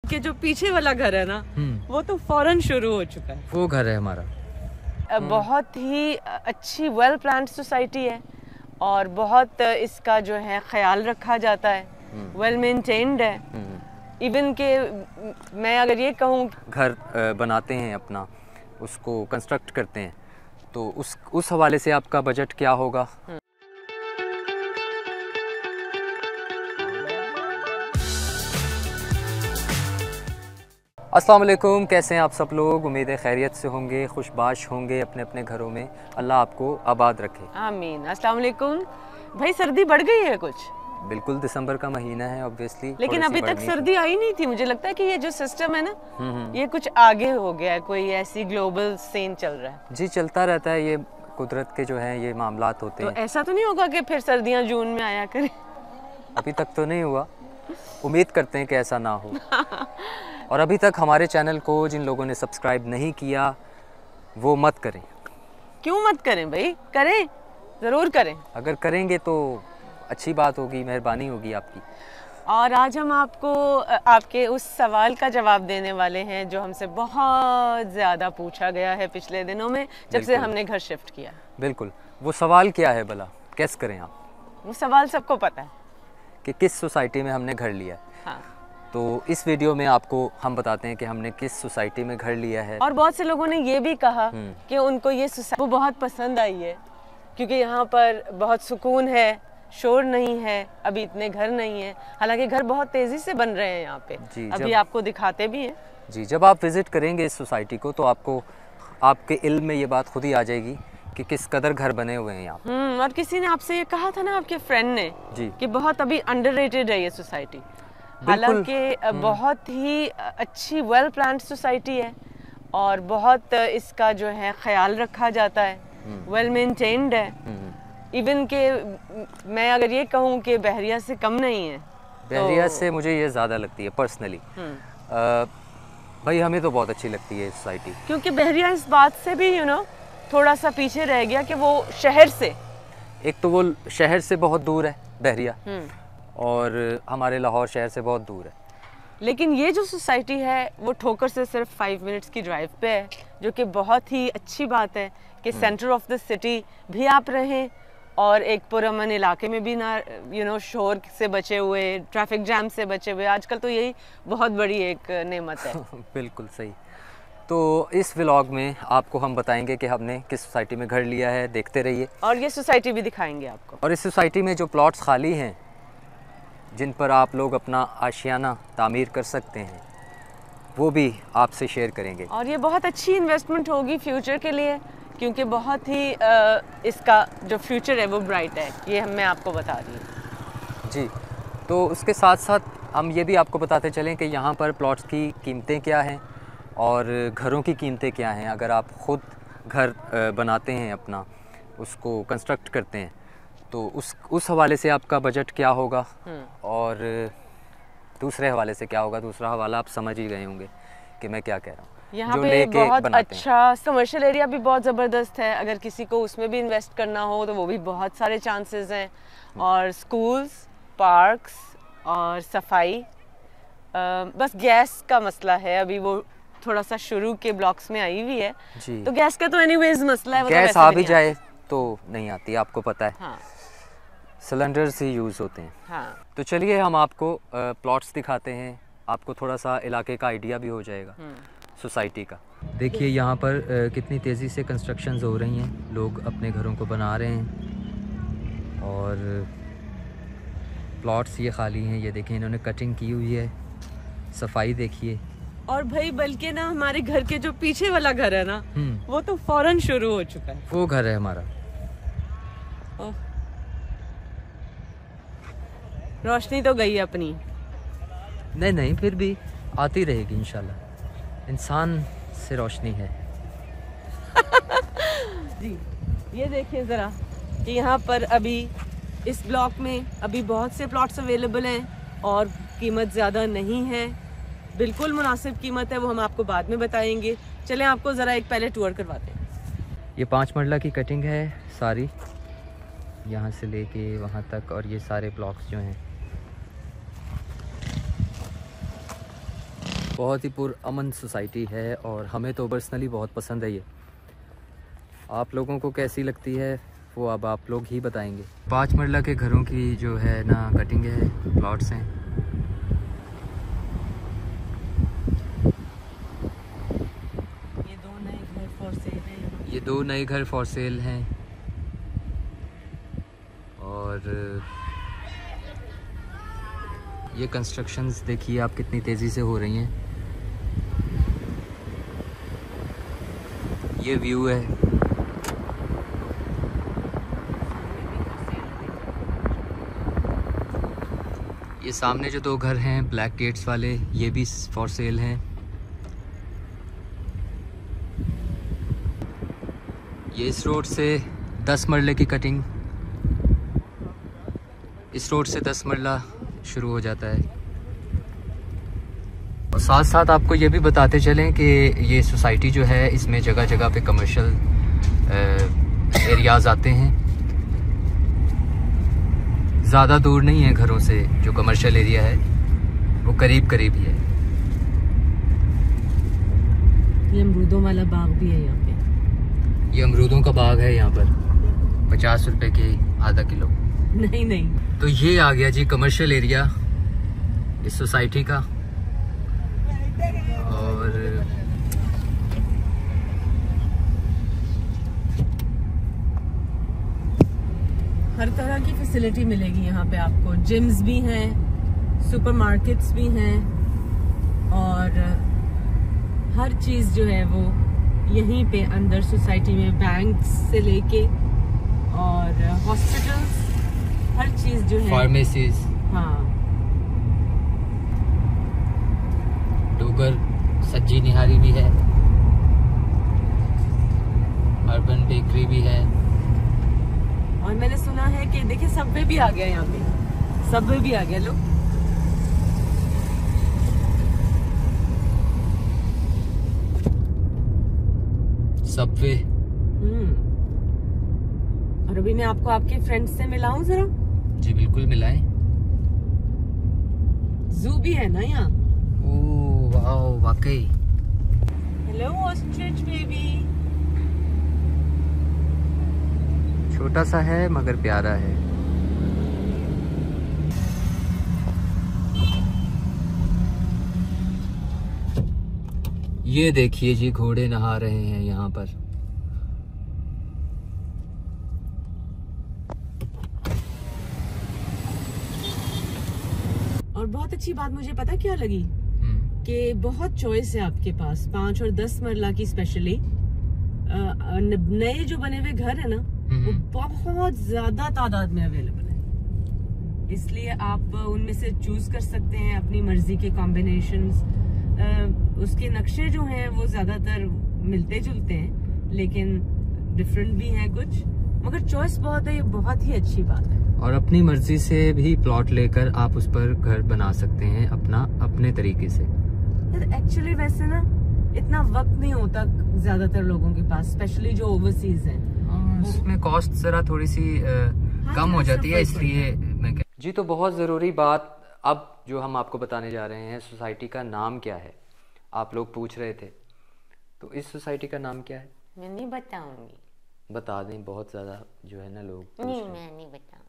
के जो पीछे वाला घर है ना, वो तो फौरन शुरू हो चुका है। वो घर है हमारा। बहुत ही अच्छी वेल प्लान्ड सोसाइटी है और बहुत इसका जो है ख्याल रखा जाता है, वेल मेंटेन्ड है। इवन के मैं अगर ये कहूँ घर बनाते हैं अपना, उसको कंस्ट्रक्ट करते हैं, तो उस हवाले से आपका बजट क्या होगा। अस्सलाम वालेकुम, कैसे हैं आप सब लोग। उम्मीद है खैरियत से होंगे, खुशबाश होंगे अपने अपने घरों में। अल्लाह आपको आबाद रखे, आमीन। अस्सलाम वालेकुम। भाई सर्दी बढ़ गई है कुछ? बिल्कुल, दिसंबर का महीना है ऑब्वियसली, लेकिन अभी तक सर्दी आई नहीं थी। मुझे लगता है कि ये जो सिस्टम है ना, ये कुछ आगे हो गया है, कोई ऐसी ग्लोबल सीन चल रहा है। जी, चलता रहता है, ये कुदरत के जो हैं ये मामलात होते हैं। तो ऐसा तो नहीं होगा कि फिर सर्दियाँ जून में आया करें? अभी तक तो नहीं हुआ, उम्मीद करते हैं कि ऐसा ना हो। और अभी तक हमारे चैनल को जिन लोगों ने सब्सक्राइब नहीं किया वो मत करें। क्यों मत करें भाई? करें, ज़रूर करें। अगर करेंगे तो अच्छी बात होगी, मेहरबानी होगी आपकी। और आज हम आपको आपके उस सवाल का जवाब देने वाले हैं जो हमसे बहुत ज़्यादा पूछा गया है पिछले दिनों में, जब से हमने घर शिफ्ट किया। बिल्कुल, वो सवाल क्या है भला, कैस करें आप? वो सवाल सबको पता है कि किस सोसाइटी में हमने घर लिया है। हाँ। तो इस वीडियो में आपको हम बताते हैं कि हमने किस सोसाइटी में घर लिया है। और बहुत से लोगों ने ये भी कहा कि उनको ये सोसाइटी वो बहुत पसंद आई है, क्योंकि यहाँ पर बहुत सुकून है, शोर नहीं है, अभी इतने घर नहीं है। हालांकि घर बहुत तेज़ी से बन रहे हैं यहाँ पे, अभी आपको दिखाते भी हैं। जी, जब आप विज़िट करेंगे इस सोसाइटी को तो आपको आपके इल्म में ये बात खुद ही आ जाएगी कि किस कदर घर बने हुए हैं यहाँ। और किसी ने आपसे ये कहा था ना, आपके फ्रेंड ने, कि बहुत अभी अंडररेटेड है ये सोसाइटी। हालांकि बहुत ही अच्छी वेल प्लान्ड सोसाइटी है और बहुत इसका जो है ख्याल रखा जाता है, वेल मेंटेन्ड है। इवन के मैं अगर ये कहूँ कि बहरिया से कम नहीं है। बहरिया से मुझे ये ज़्यादा लगती है पर्सनली। भाई हमें तो बहुत अच्छी लगती है सोसाइटी, क्योंकि बहरिया इस बात से भी थोड़ा सा पीछे रह गया कि वो शहर से, एक तो वो शहर से बहुत दूर है बहरिया, और हमारे लाहौर शहर से बहुत दूर है। लेकिन ये जो सोसाइटी है वो ठोकर से सिर्फ 5 मिनट्स की ड्राइव पे है, जो कि बहुत ही अच्छी बात है कि सेंटर ऑफ द सिटी भी आप रहें और एक पुरअमन इलाके में भी ना शोर से बचे हुए, ट्रैफिक जैम से बचे हुए। आजकल तो यही बहुत बड़ी एक नेमत है। बिल्कुल सही। तो इस व्लॉग में आपको हम बताएंगे कि हमने किस सोसाइटी में घर लिया है, देखते रहिए। और ये सोसाइटी भी दिखाएंगे आपको। और इस सोसाइटी में जो प्लॉट्स खाली हैं जिन पर आप लोग अपना आशियाना तामीर कर सकते हैं, वो भी आपसे शेयर करेंगे। और ये बहुत अच्छी इन्वेस्टमेंट होगी फ्यूचर के लिए, क्योंकि बहुत ही इसका जो फ्यूचर है वो ब्राइट है, ये मैं आपको बता रही हूँ। जी, तो उसके साथ साथ हम ये भी आपको बताते चलें कि यहाँ पर प्लॉट्स की कीमतें क्या हैं और घरों की कीमतें क्या हैं। अगर आप ख़ुद घर बनाते हैं अपना, उसको कंस्ट्रक्ट करते हैं, तो उस हवाले से आपका बजट क्या होगा और दूसरे हवाले से क्या होगा। दूसरा हवाला आप समझ ही गए होंगे कि मैं क्या कह रहा हूँ। यहाँ पे बहुत अच्छा कमर्शियल एरिया भी बहुत ज़बरदस्त है, अगर किसी को उसमें भी इन्वेस्ट करना हो तो वो भी बहुत सारे चांसेस हैं। और स्कूल्स, पार्क्स और सफाई, बस गैस का मसला है, अभी वो थोड़ा सा शुरू के ब्लॉक्स में आई हुई है। तो गैस का तो एनीवेज मसला है, गैस आ भी जाए तो नहीं आती, आपको पता है। हाँ। सिलेंडर्स ही यूज़ होते हैं। हाँ। तो चलिए हम आपको प्लॉट्स दिखाते हैं, आपको थोड़ा सा इलाके का आइडिया भी हो जाएगा सोसाइटी का। देखिए यहाँ पर कितनी तेज़ी से कंस्ट्रक्शंस हो रही हैं, लोग अपने घरों को बना रहे हैं और प्लॉट्स ये खाली हैं। ये देखिए इन्होंने कटिंग की हुई है, सफाई देखिए। और भाई बल्कि ना हमारे घर के जो पीछे वाला घर है ना, वो तो फौरन शुरू हो चुका है। वो घर है हमारा। रोशनी तो गई अपनी। नहीं, फिर भी आती रहेगी इंशाल्लाह। इंसान से रोशनी है। जी, ये देखिए ज़रा कि यहाँ पर अभी इस ब्लॉक में अभी बहुत से प्लॉट्स अवेलेबल हैं और कीमत ज़्यादा नहीं है, बिल्कुल मुनासिब कीमत है, वो हम आपको बाद में बताएंगे। चलें आपको ज़रा एक पहले टूर करवाते हैं। ये 5 मरला की कटिंग है सारी, यहाँ से लेके वहाँ तक, और ये सारे ब्लॉक्स जो हैं बहुत ही पुरअमन सोसाइटी है और हमें तो पर्सनली बहुत पसंद है ये। आप लोगों को कैसी लगती है वो अब आप लोग ही बताएंगे। 5 मरला के घरों की जो है ना कटिंग है, प्लॉट्स हैं। ये 2 नए घर फॉर सेल हैं और ये कंस्ट्रक्शंस देखिए आप कितनी तेज़ी से हो रही हैं। ये व्यू है। ये सामने जो 2 घर हैं ब्लैक गेट्स वाले, ये भी फॉर सेल हैं। ये इस रोड से 10 मरले की कटिंग, इस रोड से 10 मरला शुरू हो जाता है। और साथ साथ आपको ये भी बताते चलें कि ये सोसाइटी जो है इसमें जगह जगह पे कमर्शियल एरियाज़ आते हैं। ज़्यादा दूर नहीं है घरों से, जो कमर्शियल एरिया है वो करीब करीब ही है। ये अमरूदों वाला बाग भी है यहाँ पे। ये अमरूदों का बाग है यहाँ पर, 50 रुपए के आधा किलो। नहीं तो ये आ गया जी कमर्शियल एरिया इस सोसाइटी का। और हर तरह की फैसिलिटी मिलेगी यहाँ पे आपको। जिम्स भी हैं, सुपरमार्केट्स भी हैं और हर चीज़ जो है वो यहीं पे अंदर सोसाइटी में, बैंक्स से लेके और हॉस्पिटल्स, हर चीज़ जो है, फार्मेसीज, हाँ, डोगर सब्जी निहारी भी है, अर्बन बेकरी भी है। और मैंने सुना है कि देखिए सबवे भी आ गया यहाँ पे, सबवे भी आ गया। लोग सबवे। और अभी मैं आपको आपके फ्रेंड्स से मिलाऊं जरा। जी बिल्कुल मिलाएं। जू भी है ना यहाँ। ओह वाओ, वाकई। Hello ostrich baby. छोटा सा है मगर प्यारा है। ये देखिए जी, घोड़े नहा रहे हैं यहाँ पर। और बहुत अच्छी बात मुझे पता क्या लगी कि बहुत चॉइस है आपके पास। 5 और 10 मरला की स्पेशली नए जो बने हुए घर है ना, वो बहुत ज्यादा तादाद में अवेलेबल है। इसलिए आप उनमें से चूज कर सकते हैं अपनी मर्जी के कॉम्बिनेशंस। उसके नक्शे जो हैं वो ज्यादातर मिलते जुलते हैं, लेकिन डिफरेंट भी हैं कुछ, मगर चॉइस बहुत है। ये बहुत ही अच्छी बात है। और अपनी मर्जी से भी प्लॉट लेकर आप उस पर घर बना सकते हैं अपने तरीके से। एक्चुअली वैसे ना इतना वक्त नहीं होता ज्यादातर लोगों के पास, स्पेशली जो ओवरसीज हैं। उसमें कॉस्ट जरा थोड़ी सी कम हो जाती है, इसलिए मैं जी। तो बहुत ज़रूरी बात अब जो हम आपको बताने जा रहे हैं, सोसाइटी का नाम क्या है। आप लोग पूछ रहे थे, तो इस सोसाइटी का नाम क्या है? मैं नहीं बताऊंगी। बता दें, बहुत ज़्यादा जो है ना लोग नहीं, मैं नहीं बताऊंगी।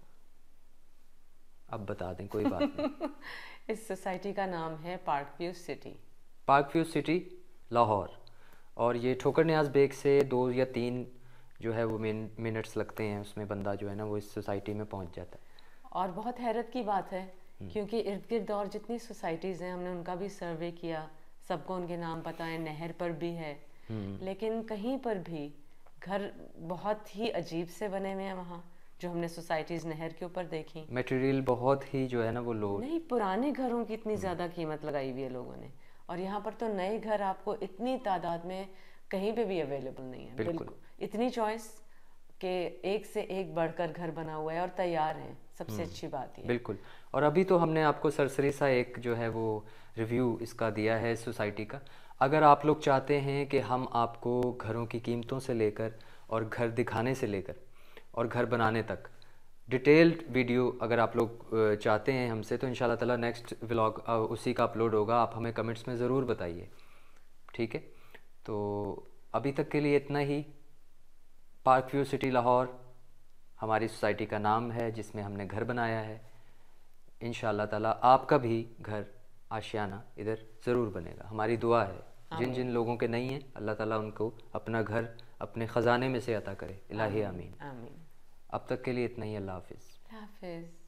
अब बता दें, कोई बात नहीं। इस सोसाइटी का नाम है park view city. Park view city Lahore. और ये ठोकर नियाज बेग से 2 या 3 जो है वो मिनट्स लगते हैं, उसमें बंदा जो है ना वो इस सोसाइटी में पहुंच जाता है। और बहुत हैरत की बात है क्योंकि इर्द गिर्द और जितनी सोसाइटीज़ हैं, हमने उनका भी सर्वे किया, सबको उनके नाम पता है, नहर पर भी है, लेकिन कहीं पर भी घर बहुत ही अजीब से बने हुए हैं वहाँ, जो हमने सोसाइटीज़ नहर के ऊपर देखी। मटेरियल बहुत ही जो है ना वो लो, नहीं, पुराने घरों की इतनी ज़्यादा कीमत लगाई हुई है लोगों ने, और यहाँ पर तो नए घर आपको इतनी तादाद में कहीं पे भी अवेलेबल नहीं है। बिल्कुल इतनी चॉइस के एक से एक बढ़कर घर बना हुआ है और तैयार है। सबसे अच्छी बात है। बिल्कुल। और अभी तो हमने आपको सरसरी सा एक जो है वो रिव्यू इसका दिया है सोसाइटी का। अगर आप लोग चाहते हैं कि हम आपको घरों की कीमतों से लेकर और घर दिखाने से लेकर और घर बनाने तक डिटेल्ड वीडियो अगर आप लोग चाहते हैं हमसे, तो इंशाल्लाह ताला नेक्स्ट व्लॉग उसी का अपलोड होगा। आप हमें कमेंट्स में ज़रूर बताइए, ठीक है। तो अभी तक के लिए इतना ही। पार्क व्यू सिटी लाहौर हमारी सोसाइटी का नाम है जिसमें हमने घर बनाया है। इंशाल्लाह ताला आपका भी घर आशियाना इधर ज़रूर बनेगा, हमारी दुआ है। जिन जिन लोगों के नहीं है, अल्लाह ताला उनको अपना घर अपने ख़जाने में से अता करे, इलाही आमीन। अब तक के लिए इतना ही। अल्लाह हाफिज़।